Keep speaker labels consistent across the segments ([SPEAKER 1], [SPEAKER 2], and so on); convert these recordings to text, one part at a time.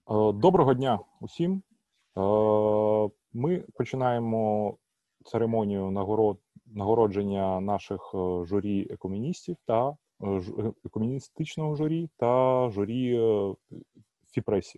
[SPEAKER 1] Доброго дня усім. Ми починаємо церемонію нагородження наших журі екомуністів та екомуністичного журі та журі ФІПРЕСі.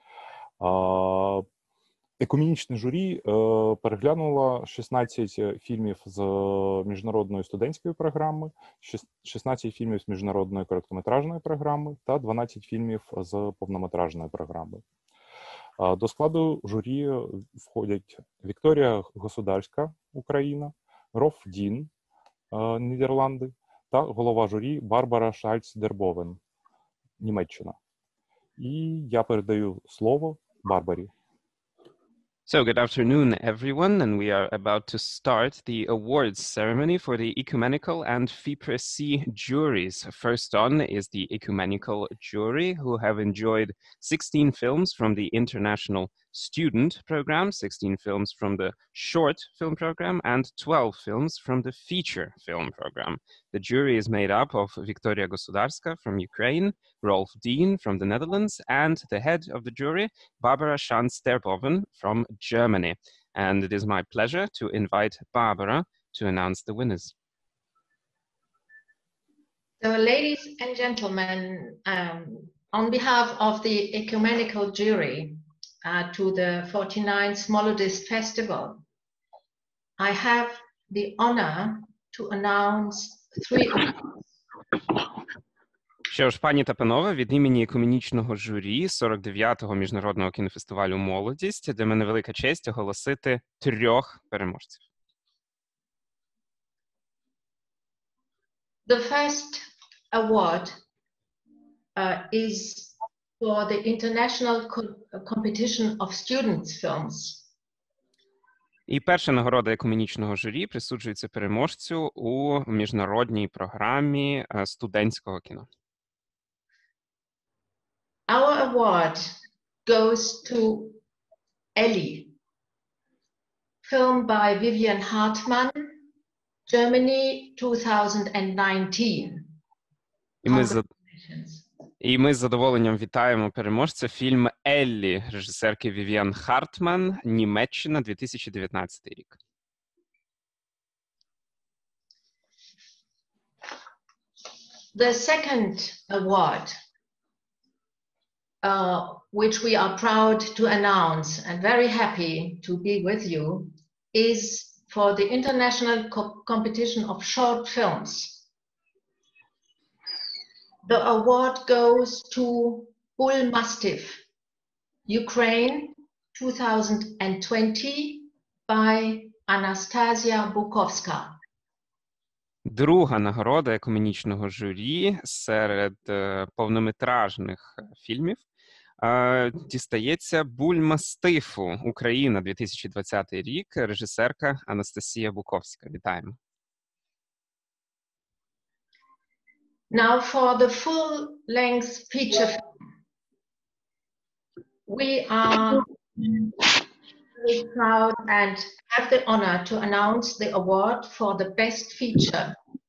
[SPEAKER 1] Екомунічне журі переглянуло 16 фільмів з міжнародної студентської програми, 16 фільмів з міжнародної короткометражної програми та 12 фільмів з повнометражної програми. До складу журі входять Вікторія Государська, Україна, Рольф Дін, Нідерланди та голова журі Барбара Шальц-Дербовен, Німеччина. І я передаю слово Барбарі.
[SPEAKER 2] So, good afternoon, everyone, and we are about to start the awards ceremony for the Ecumenical and FIPRES-C juries. First on is the Ecumenical jury, who have enjoyed 16 films from the International Student Program, 16 films from the Short Film Program, and 12 films from the Feature Film Program. The jury is made up of Viktoria Gosudarska from Ukraine, Rolf Dien from the Netherlands, and the head of the jury, Barbara Schanz-Derboven from Germany. And it is my pleasure to invite Barbara to announce the winners.
[SPEAKER 3] So, ladies and gentlemen, on behalf of the Ecumenical jury to the 49th Molodist Festival, I have the honor to announce 3 awards.
[SPEAKER 2] Що ж, пані та панове, від імені екомунічного журі 49-го Міжнародного кінофестивалю «Молодість» для мене велика честь оголосити 3 переможців.
[SPEAKER 3] The first award is for the International Competition of Students Films.
[SPEAKER 2] І перша нагорода екомунічного журі присуджується переможцю у міжнародній програмі студентського кіно.
[SPEAKER 3] Our award goes to Ellie, film by Vivian Hartmann, Germany 2019.
[SPEAKER 2] І ми з задоволенням вітаємо переможця фільм «Еллі» режисерки Вівіан Хартман, Німеччина, 2019 рік.
[SPEAKER 3] The second award, which we are proud to announce and very happy to be with you, is for the International Competition of Short Films. The award goes to Bull Mastiff, Ukraine 2020 by Anastasia Bukovska.
[SPEAKER 2] Друга нагорода екомунічного журі серед повнометражних фільмів дістається Буль-Мастифу, Україна, 2020 рік, режисерка Анастасія Буковська. Вітаємо.
[SPEAKER 3] Now for the full-length feature film, we are very proud and have the honor to announce the award for the best feature.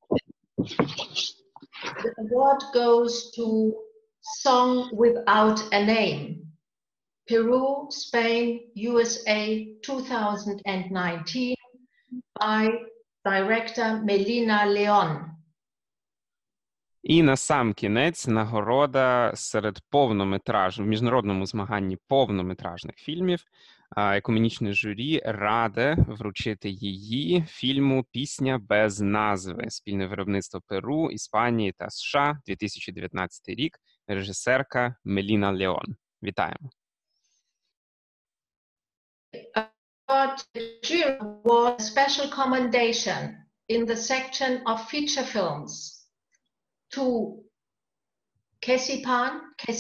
[SPEAKER 3] The award goes to Song Without a Name, Peru, Spain, USA 2019 by director Melina Leon.
[SPEAKER 2] І на сам кінець нагорода серед в міжнародному змаганні повнометражних фільмів. Екомунічне журі раде вручити її фільму «Пісня без назви», спільне виробництво Перу, Іспанії та США, 2019 рік, режисерка Меліна Леон. Вітаємо.
[SPEAKER 3] The jury award a special commendation in the section of feature films to Kessipon,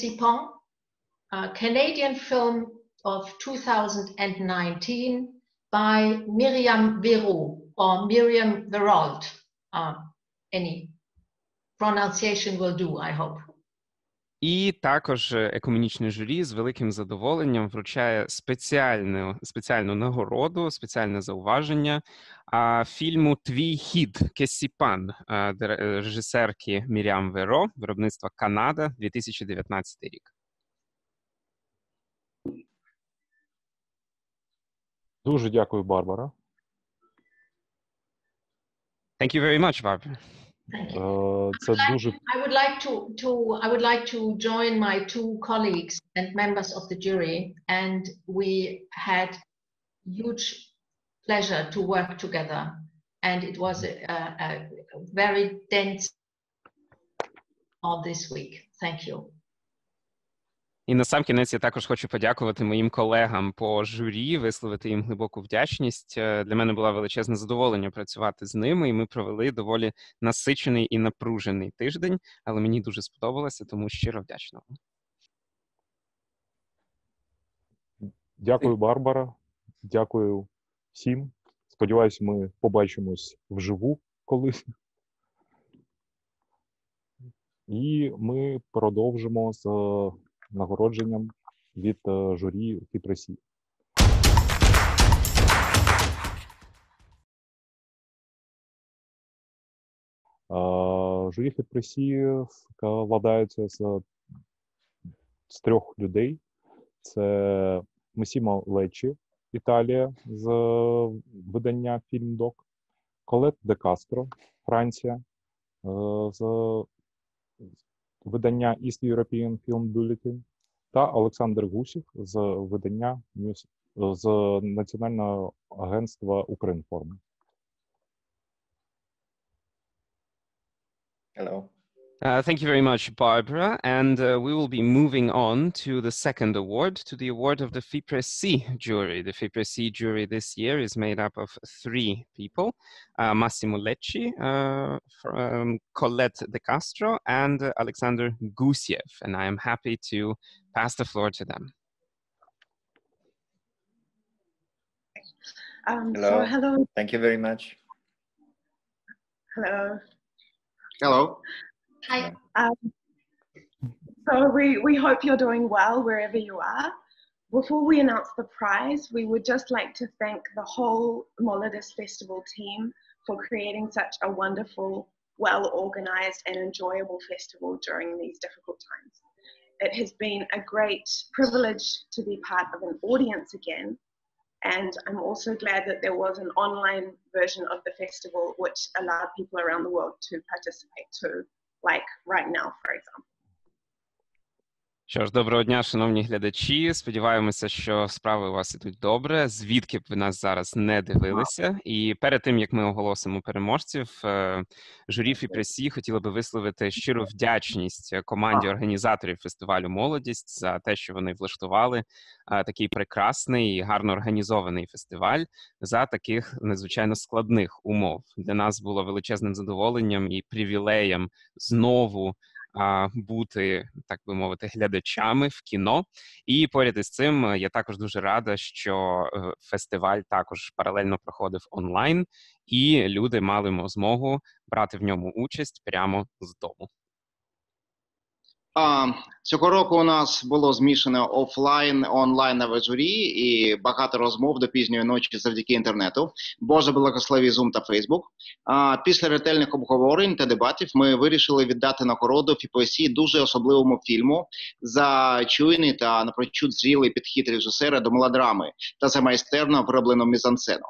[SPEAKER 3] a Canadian film of 2019 by Miriam Veru or Miriam Verold. Any pronunciation will do, I hope.
[SPEAKER 2] І також екомунічне журі з великим задоволенням вручає спеціальну нагороду, спеціальне зауваження фільму «Твій хід. Кесіпан» режисерки Міріам Веро, виробництва Канада, 2019 рік.
[SPEAKER 1] Дуже дякую, Барбара.
[SPEAKER 2] Thank you very much, Barbara.
[SPEAKER 3] Thank you.
[SPEAKER 1] Це дуже
[SPEAKER 3] I would like to join my two colleagues and members of the jury, and we had huge pleasure to work together, and it was a very dense on this week. Thank you.
[SPEAKER 2] І насамкінець я також хочу подякувати моїм колегам по журі, висловити їм глибоку вдячність. Для мене було величезне задоволення працювати з ними, і ми провели доволі насичений і напружений тиждень, але мені дуже сподобалося, тому щиро вдячна вам.
[SPEAKER 1] дякую, Барбара. Дякую всім. Сподіваюсь, ми побачимось вживу колись. І ми продовжимо з нагородженням від журі FIPRESS. Журі FIPRESS складається з 3 людей. Це Масімо Леччі, Італія, з видання «Фільмдок», Колет де Кастро, Франція, з видання East European Film Bulletin, та Олександр Гусів з видання з Національного агентства «Укрінформ».
[SPEAKER 4] Hello.
[SPEAKER 2] Thank you very much, Barbara. And we will be moving on to the second award, to the award of the FIPRESS jury. The FIPRESS jury this year is made up of 3 people, Massimo Lecci, Colette De Castro, and Alexander Gusiev. And I am happy to pass the floor to them.
[SPEAKER 4] Hello.
[SPEAKER 5] Hello.
[SPEAKER 4] Thank you very much.
[SPEAKER 5] Hello.
[SPEAKER 4] Hello.
[SPEAKER 3] Hi.
[SPEAKER 5] So we hope you're doing well wherever you are. Before we announce the prize, we would just like to thank the whole Molodus Festival team for creating such a wonderful, well-organized and enjoyable festival during these difficult times. It has been a great privilege to be part of an audience again, and I'm also glad that there was an online version of the festival which allowed people around the world to participate too, like right now, for example.
[SPEAKER 2] Що ж, доброго дня, шановні глядачі. Сподіваємося, що справи у вас ідуть добре, звідки б ви нас зараз не дивилися. І перед тим, як ми оголосимо переможців, журі FIPRESS хотіло би висловити щиру вдячність команді організаторів фестивалю «Молодість» за те, що вони влаштували такий прекрасний і гарно організований фестиваль за таких надзвичайно складних умов. Для нас було величезним задоволенням і привілеєм знову бути, так би мовити, глядачами в кіно. І поряд із цим я також дуже рада, що фестиваль також паралельно проходив онлайн, і люди мали змогу брати в ньому участь прямо з дому.
[SPEAKER 6] Цього року у нас було змішане офлайн-онлайнове журі і багато розмов до пізньої ночі завдяки інтернету. Боже благослови Zoom та Facebook. Після ретельних обговорень та дебатів ми вирішили віддати нагороду FIPRESS дуже особливому фільму за чуйний та напрочуд зрілий підхід режисера до мелодрами та за майстерно вироблену мізансцену.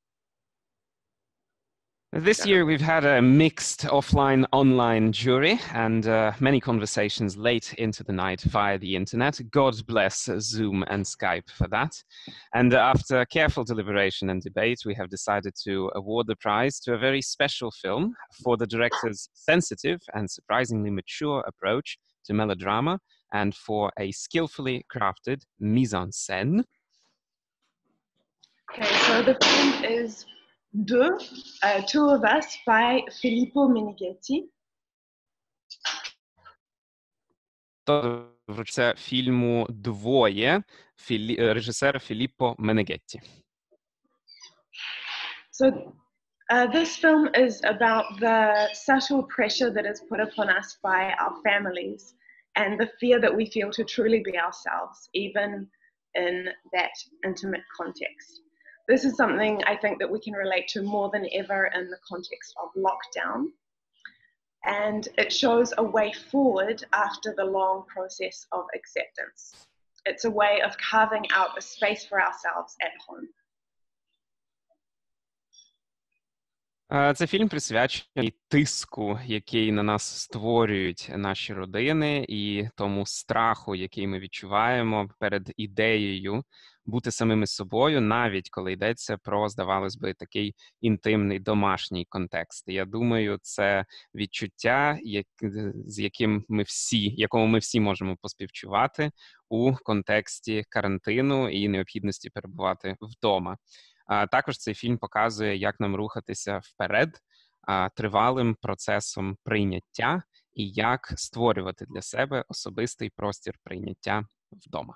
[SPEAKER 2] This year we've had a mixed offline-online jury and many conversations late into the night via the internet. God bless Zoom and Skype for that. And after careful deliberation and debate, we have decided to award the prize to a very special film for the director's sensitive and surprisingly mature approach to melodrama and for a skillfully crafted mise-en-scène.
[SPEAKER 5] Okay, so the film is Two of Us by Filippo Meneghetti.
[SPEAKER 2] Це фільму «Двоє» режисера Філіппо Менегетті.
[SPEAKER 5] So this film is about the subtle pressure that is put upon us by our families and the fear that we feel to truly be ourselves, even in that intimate context. This is something I think that we can relate to more than ever in the context of lockdown. And it shows a way forward after the long process of acceptance. It's a way of carving out a space for ourselves at home.
[SPEAKER 2] Це фільм присвячений тиску, який на нас створюють наші родини, і тому страху, який ми відчуваємо перед ідеєю бути самими собою, навіть коли йдеться про, здавалось би, такий інтимний домашній контекст. І я думаю, це відчуття, якому ми всі можемо поспівчувати у контексті карантину і необхідності перебувати вдома. Також цей фільм показує, як нам рухатися вперед тривалим процесом прийняття і як створювати для себе особистий простір прийняття вдома.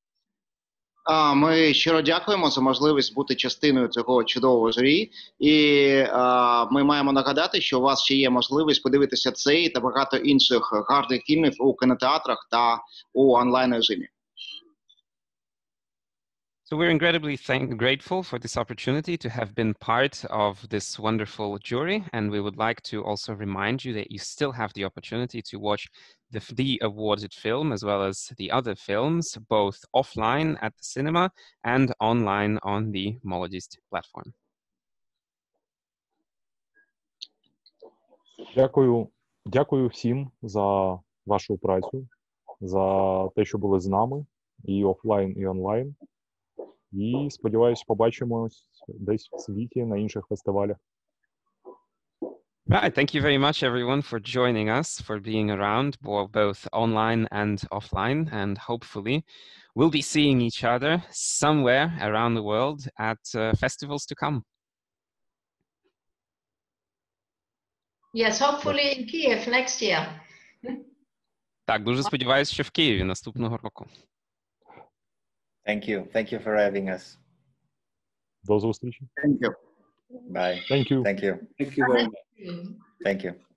[SPEAKER 6] Ми щиро дякуємо за можливість бути частиною цього чудового журі. І ми маємо нагадати, що у вас ще є можливість подивитися цей та багато інших гарних фільмів у кінотеатрах та у онлайн-режимі.
[SPEAKER 2] So we're incredibly grateful for this opportunity to have been part of this wonderful jury, and we would like to also remind you that you still have the opportunity to watch the awarded film as well as the other films, both offline at the cinema and online on the Molodist platform.
[SPEAKER 1] Дякую всім за вашу працю, за те, що були з нами, і офлайн, і онлайн. І, сподіваюсь, побачимось десь в світі на інших фестивалях.
[SPEAKER 2] Right, thank you very much everyone for joining us, for being around both online and offline, and hopefully we'll be seeing each other somewhere around the world at festivals to come.
[SPEAKER 3] Yes, hopefully in Kiev next year.
[SPEAKER 2] Так, дуже сподіваюся, що в Києві наступного року.
[SPEAKER 4] Thank you. Thank you for having us.
[SPEAKER 1] До зустрічі.
[SPEAKER 6] Thank you.
[SPEAKER 4] Bye.
[SPEAKER 1] Thank you.
[SPEAKER 4] Thank you.
[SPEAKER 7] Thank you very much.
[SPEAKER 4] Thank you.